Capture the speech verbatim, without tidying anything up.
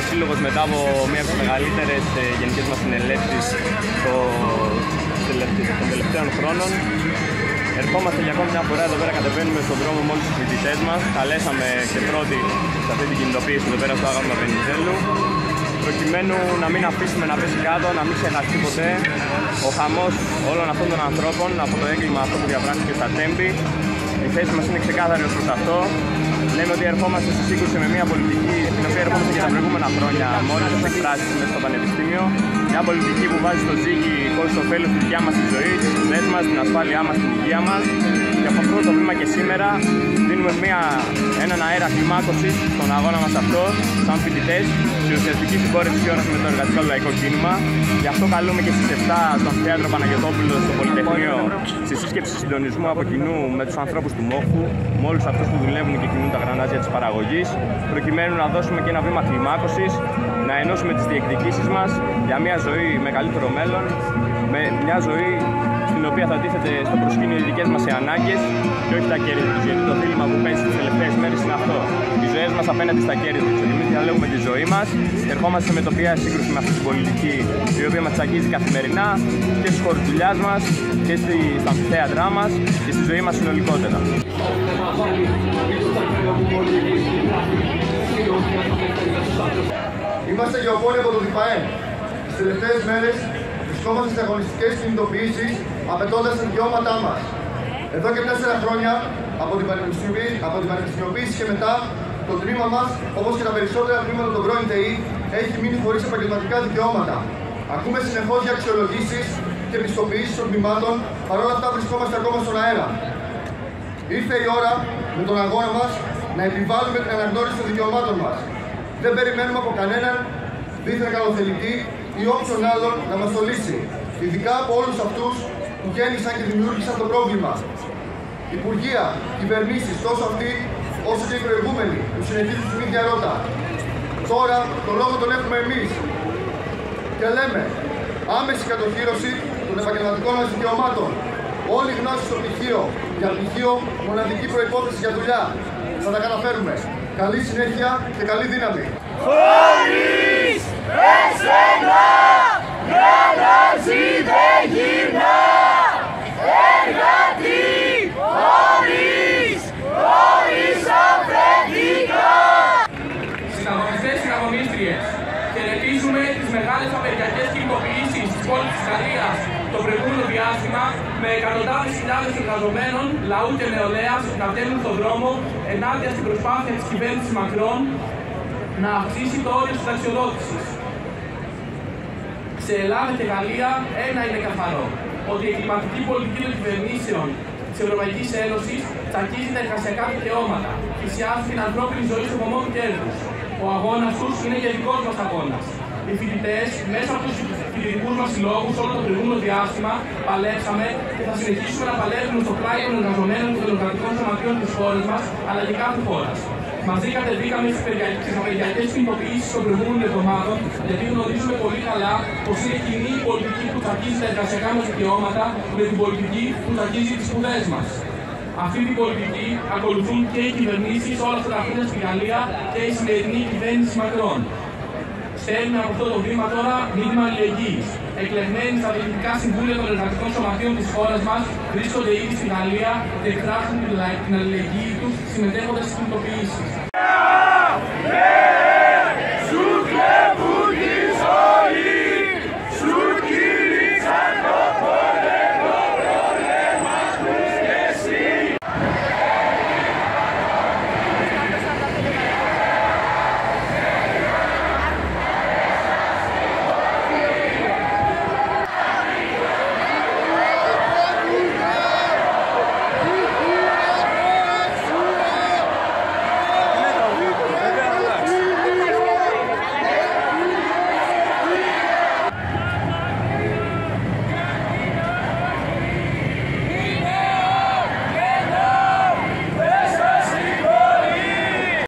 σύλλογος μετά από μία από τις μεγαλύτερες γενικές μας συνελεύσεις των τελευταίων χρόνων. Ερχόμαστε για ακόμη μια φορά εδώ πέρα, κατεβαίνουμε στον δρόμο με όλους τους φοιτητές μας. Καλέσαμε και πρώτοι σε αυτή την κινητοποίηση εδώ πέρα στο Άγαλμα Βενιζέλου, προκειμένου να μην αφήσουμε να πέσει κάτω, να μην ξεχαστεί ποτέ ο χαμός όλων αυτών των ανθρώπων από το έγκλημα αυτό που διαπράχθηκε στα Τέμπη. Η θέση μας είναι ξεκάθαρη ως προς αυτό. Λέμε ότι ερχόμαστε σε σύγκρουση με μια πολιτική την οποία ερχόμαστε και τα προηγούμενα χρόνια με όλες τις εκφράσεις μέσα στο Πανεπιστήμιο. Μια πολιτική που βάζει στο ζύγι χωρίς ωφέλος τη δικιά μας τη ζωή, τις σπουδές μας, την ασφάλειά μας, την υγεία μας. Και από αυτό το βήμα και σήμερα δίνουμε μια, έναν αέρα κλιμάκωσης στον αγώνα μας αυτό, σαν φοιτητές, στη ουσιαστική συμπόρευση όραση με το εργατικό λαϊκό κίνημα. Γι' αυτό καλούμε και στις επτά στο Αμφιθέατρο Παναγιωτόπουλο στο Πολυτεχνείο στη σύσκεψη συντονισμού από κοινού με τους ανθρώπους του Μόχου, με όλους αυτούς που δουλεύουν και κινούν τα γρανάζια της παραγωγής, προκειμένου να δώσουμε και ένα βήμα κλιμάκωσης, να ενώσουμε τις διεκδικήσεις μας για μια ζωή με καλύτερο μέλλον, με μια ζωή στην οποία θα τίθεται στο προσκήνιο οι δικές μας οι ανάγκες και όχι τα κέρδη τους, γιατί το δίλημμα που παίζει τις τελευταίες μέρες είναι αυτό. Οι ζωές μας απέναντι στα κέρδη τους. Εμείς διαλέγουμε τη ζωή μας και ερχόμαστε σε μετοπία σύγκρουση με αυτή την πολιτική η οποία μας τσακίζει καθημερινά και στους χώρους δουλειάς μας και στα αμφιθέατρά μας και στη ζωή μας συνολικότερα. Είμαστε γεωπόνοι από το ΔΙΠΑΕΜ. Τις τελευταίες μέρες βρισκόμαστε σε αγωνιστικές κινητοποιήσεις απαιτώντας τα δικαιώματά μας. Εδώ και τέσσερα χρόνια από την πανεπιστημιοποίηση και μετά, το τμήμα μας, όπως και τα περισσότερα τμήματα των πρώην ΤΕΗ, έχει μείνει χωρίς επαγγελματικά δικαιώματα. Ακούμε συνεχώς για αξιολογήσεις και πιστοποιήσεις των τμήματων, παρόλα αυτά βρισκόμαστε ακόμα στον αέρα. Ήρθε η ώρα με τον αγώνα μας να επιβάλλουμε την αναγνώριση των δικαιωμάτων μας. Δεν περιμένουμε από κανέναν δίθεν καλοθελητή ή όποιον άλλον να μας το λύσει. Ειδικά από όλους αυτούς που γέννησαν και δημιούργησαν το πρόβλημα. Υπουργεία, κυβερνήσεις, τόσο αυτοί όσο και οι προηγούμενοι που συνεχίζουν την ίδια ρότα. Τώρα τον λόγο τον έχουμε εμείς. Και λέμε άμεση κατοχύρωση των επαγγελματικών μας δικαιωμάτων. Όλη η γνώση στο πτυχίο, για πτυχίο μοναδική προϋπόθεση για δουλειά. Θα τα καταφέρουμε. Καλή συνέχεια και καλή δύναμη. Χωρίς εσένα γαλάζι δεν γυρνά. Εργατή χωρίς, χωρίς αφεντικά. Συναγωνιστές, συναγωνίστριες, χαιρετίζουμε τις μεγάλες απεργιακές κινητοποιήσεις της πόλης της Γαλλίας το προηγούμενο διάστημα με εκατοντάδες χιλιάδες εργαζομένων, λαού και νεολαίας να βγαίνουν στον δρόμο ενάντια στην προσπάθεια της κυβέρνησης Μακρόν να αυξήσει το όριο συνταξιοδότησης. Σε Ελλάδα και Γαλλία ένα είναι καθαρό, ότι η εγκληματική πολιτική των κυβερνήσεων της Ευρωπαϊκής Ένωσης τσακίζει τα εργασιακά δικαιώματα, θυσιάζει την ανθρώπινη ζωή στο βωμό του κέρδους. Ο αγώνας τους είναι και δικός μας αγώνας. Οι φοιτητές, μέσα από τους φοιτητικούς μας συλλόγους, όλο το προηγούμενο διάστημα, παλέψαμε και θα συνεχίσουμε να παλεύουμε στο πλάι των εργαζομένων και των εργατικών σωματείων της χώρας μας, αλλά και κάθε χώρας. Μαζί κατεβήκαμε στις απεργιακές κινητοποιήσεις των προηγούμενων εβδομάδων, γιατί γνωρίζουμε πολύ καλά πως είναι κοινή η πολιτική που τσακίζει τα εργασιακά μας δικαιώματα με την πολιτική που τσακίζει τις σπουδές μας. Αυτή την πολιτική ακολουθούν και οι κυβερνήσεις όλα αυτά τα χρόνια στη Γαλλία και η σημερινή κυβέρνηση Μακρόν. Στέλνουμε από αυτό το βήμα τώρα μήνυμα αλληλεγγύης. Εκλεγμένοι στα διοικητικά συμβούλια των εργατικών σωματείων της χώρας μας βρίσκονται ήδη στη Γαλλία και εκφράζουν την αλληλεγγύη τους συμμετέχοντας στις κινητοποιήσεις.